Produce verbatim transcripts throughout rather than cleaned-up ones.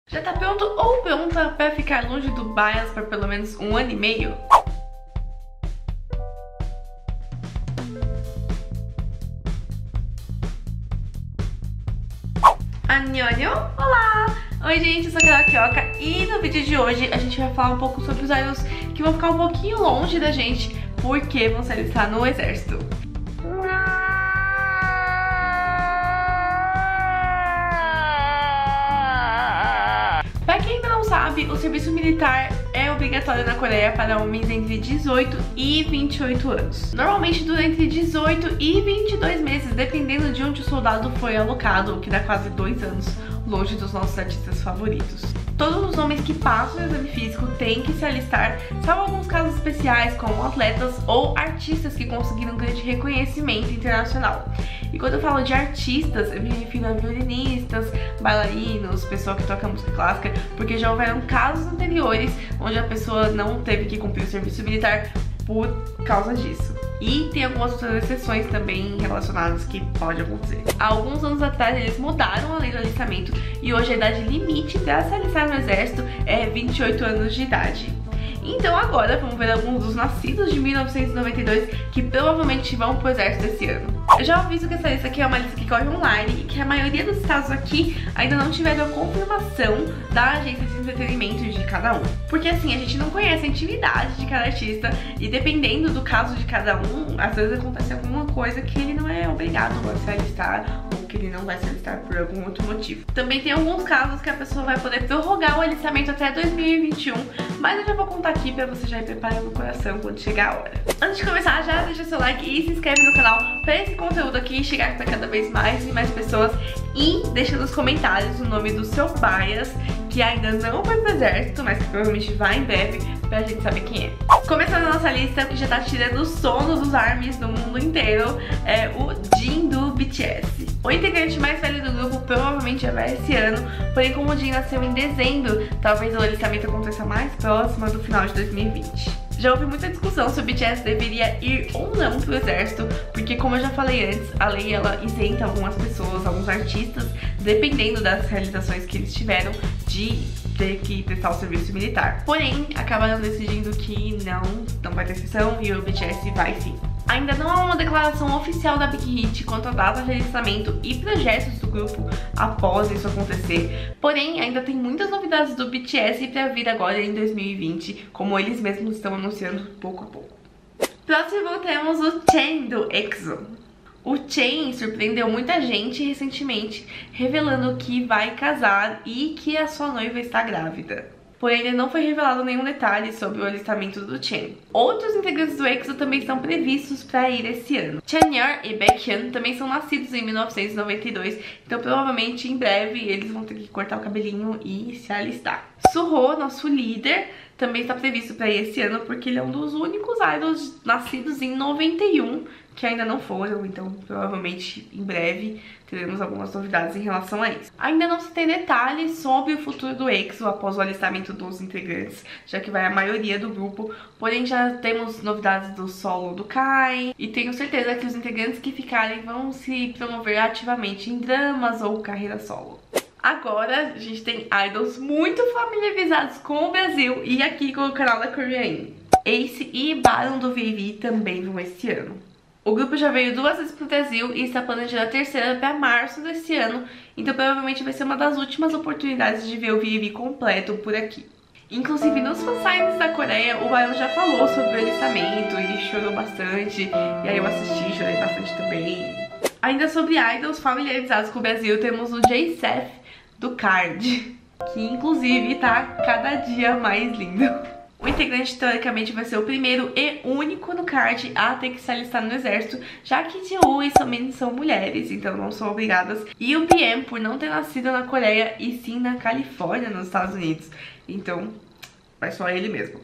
Já tá pronto ou pronta pra ficar longe do bias por pelo menos um ano e meio? Annyeonghaseyo! Olá! Oi gente, eu sou a Carol Kioka e no vídeo de hoje a gente vai falar um pouco sobre os idols que vão ficar um pouquinho longe da gente porque vão se alistar no exército. Pra quem ainda não sabe, o serviço militar é obrigatório na Coreia para homens entre dezoito e vinte e oito anos. Normalmente dura entre dezoito e vinte e dois meses, dependendo de onde o soldado foi alocado, o que dá quase dois anos, longe dos nossos artistas favoritos. Todos os homens que passam o exame físico têm que se alistar, salvo alguns casos especiais, como atletas ou artistas que conseguiram grande reconhecimento internacional. E quando eu falo de artistas, eu me refiro a violinistas, bailarinos, pessoal que toca música clássica, porque já houveram casos anteriores onde a pessoa não teve que cumprir o serviço militar por causa disso. E tem algumas outras exceções também relacionadas que pode acontecer. Há alguns anos atrás eles mudaram a lei do alistamento e hoje a idade limite para se alistar no exército é vinte e oito anos de idade. Então agora vamos ver alguns dos nascidos de mil novecentos e noventa e dois que provavelmente vão pro exército esse ano. Eu já aviso que essa lista aqui é uma lista que corre online e que a maioria dos estados aqui ainda não tiveram a confirmação da agência de entretenimento de cada um. Porque assim, a gente não conhece a intimidade de cada artista e dependendo do caso de cada um, às vezes acontece alguma coisa que ele não é obrigado a se alistar ou que ele não vai se alistar por algum outro motivo. Também tem alguns casos que a pessoa vai poder prorrogar o alistamento até dois mil e vinte e um, mas eu já vou contar aqui pra você já ir preparando o coração quando chegar a hora. Antes de começar, já deixa seu like e se inscreve no canal pra esse conteúdo aqui chegar pra cada vez mais e mais pessoas. E deixa nos comentários o nome do seu bias, que ainda não foi pro exército, mas que provavelmente vai em breve, pra gente saber quem é. Começando a nossa lista, o que já tá tirando o sono dos armies do mundo inteiro é o Jin do B T S. O integrante mais velho do grupo provavelmente já vai esse ano, porém como o Jin nasceu em dezembro, talvez o alistamento aconteça mais próximo do final de dois mil e vinte. Já houve muita discussão se o B T S deveria ir ou não pro exército, porque como eu já falei antes, a lei ela isenta algumas pessoas, alguns artistas, dependendo das realizações que eles tiveram, de ter que prestar o serviço militar. Porém, acabaram decidindo que não, não vai ter exceção e o B T S vai sim. Ainda não há uma declaração oficial da Big Hit quanto à data de alistamento e projetos do grupo após isso acontecer. Porém, ainda tem muitas novidades do B T S pra vir agora em dois mil e vinte, como eles mesmos estão anunciando pouco a pouco. Próximo temos o Chen do EXO. O Chen surpreendeu muita gente recentemente, revelando que vai casar e que a sua noiva está grávida. Porém, ainda não foi revelado nenhum detalhe sobre o alistamento do Chen. Outros integrantes do EXO também estão previstos para ir esse ano. Chanyeol e Baekhyun também são nascidos em mil novecentos e noventa e dois, então provavelmente em breve eles vão ter que cortar o cabelinho e se alistar. Suho, nosso líder, também está previsto para ir esse ano porque ele é um dos únicos idols nascidos em noventa e um que ainda não foram, então provavelmente em breve teremos algumas novidades em relação a isso. Ainda não se tem detalhes sobre o futuro do EXO após o alistamento dos integrantes, já que vai a maioria do grupo, porém já temos novidades do solo do Kai e tenho certeza que os integrantes que ficarem vão se promover ativamente em dramas ou carreira solo. Agora a gente tem idols muito familiarizados com o Brasil e aqui com o canal da Korean. Ace e Baron do V V também vão esse ano. O grupo já veio duas vezes pro Brasil e está planejando a terceira para março desse ano, então provavelmente vai ser uma das últimas oportunidades de ver o V V completo por aqui. Inclusive nos fansigns da Coreia, o Baron já falou sobre o alistamento e chorou bastante, e aí eu assisti e chorei bastante também. Ainda sobre idols familiarizados com o Brasil, temos o J-Seth do Card, que inclusive tá cada dia mais lindo. O integrante teoricamente vai ser o primeiro e único no card a ter que se alistar no exército, já que Jiwoo e Somin são mulheres, então não são obrigadas. E o B M por não ter nascido na Coreia e sim na Califórnia, nos Estados Unidos. Então, vai só ele mesmo.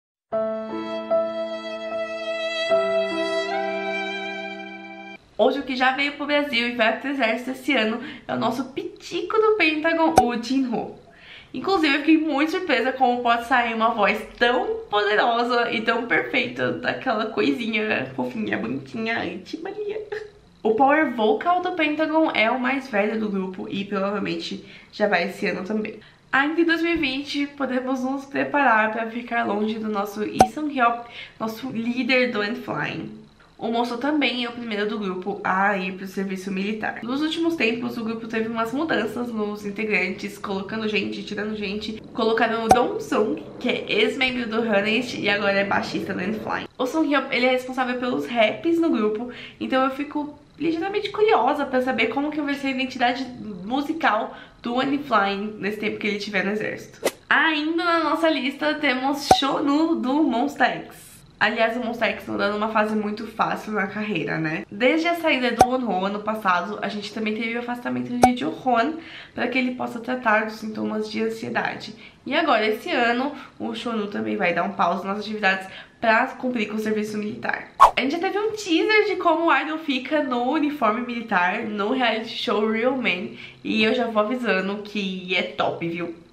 Hoje o que já veio pro Brasil e vai pro exército esse ano é o nosso pitico do Pentagon, o Jinho. Inclusive eu fiquei muito surpresa como pode sair uma voz tão poderosa e tão perfeita daquela coisinha fofinha, bonitinha, anti-Maria. O power vocal do Pentagon é o mais velho do grupo e provavelmente já vai esse ano também. Ainda em dois mil e vinte, podemos nos preparar para ficar longe do nosso Lee Sung-hyuk, nosso líder do N-Flying. O moço também é o primeiro do grupo a ir para o serviço militar. Nos últimos tempos, o grupo teve umas mudanças nos integrantes, colocando gente, tirando gente. Colocaram o Dong Sung, que é ex-membro do Honest e agora é baixista do N-Flying. O Sung-hyuk, ele é responsável pelos raps no grupo, então eu fico ligeiramente curiosa para saber como que vai ser a identidade musical do N-Flying nesse tempo que ele estiver no exército. Ainda na nossa lista temos Shonu do Monsta X. Aliás, o Monsta X não dando uma fase muito fácil na carreira, né? Desde a saída do Wonho ano passado, a gente também teve o afastamento de Jo-hwan para que ele possa tratar dos sintomas de ansiedade. E agora, esse ano, o Shonu também vai dar um pause nas atividades para cumprir com o serviço militar. A gente já teve um teaser de como o idol fica no uniforme militar, no reality show Real Man, e eu já vou avisando que é top, viu?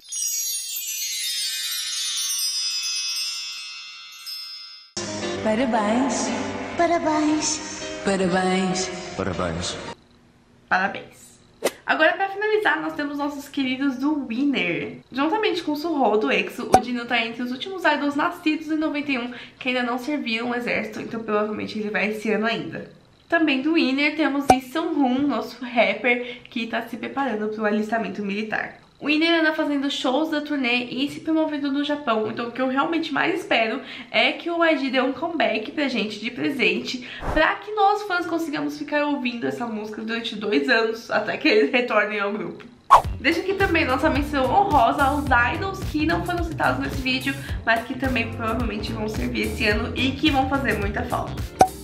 Parabéns, parabéns, parabéns, parabéns. Parabéns. Agora, pra finalizar, nós temos nossos queridos do Winner. Juntamente com o Suho do EXO, o Jino tá entre os últimos idols nascidos em noventa e um que ainda não serviram o exército, então provavelmente ele vai esse ano ainda. Também do Winner temos Lee Sung-hoon, nosso rapper, que tá se preparando para o alistamento militar. O Winner anda fazendo shows da turnê e se promovendo no Japão, então o que eu realmente mais espero é que o Y G dê um comeback pra gente de presente, pra que nós fãs consigamos ficar ouvindo essa música durante dois anos, até que eles retornem ao grupo. Deixa aqui também nossa menção honrosa aos idols que não foram citados nesse vídeo, mas que também provavelmente vão servir esse ano e que vão fazer muita falta.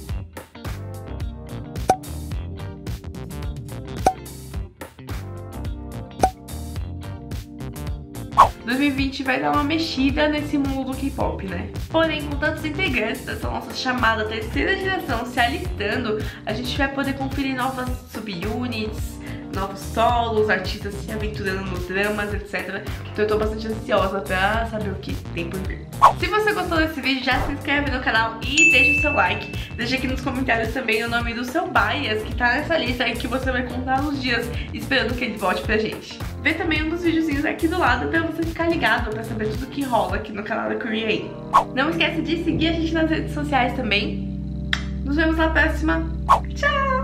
dois mil e vinte vai dar uma mexida nesse mundo do K-pop, né? Porém, com tantos integrantes dessa nossa chamada terceira geração se alistando, a gente vai poder conferir novas subunits, novos solos, artistas se aventurando nos dramas, etcétera. Então eu tô bastante ansiosa pra saber o que tem por vir. Se você gostou desse vídeo, já se inscreve no canal e deixa o seu like. Deixa aqui nos comentários também o nome do seu bias que tá nessa lista e que você vai contar nos dias esperando que ele volte pra gente. Vê também um dos videozinhos aqui do lado pra você ficar ligado, pra saber tudo que rola aqui no canal da Korea. Não esquece de seguir a gente nas redes sociais também. Nos vemos na próxima. Tchau!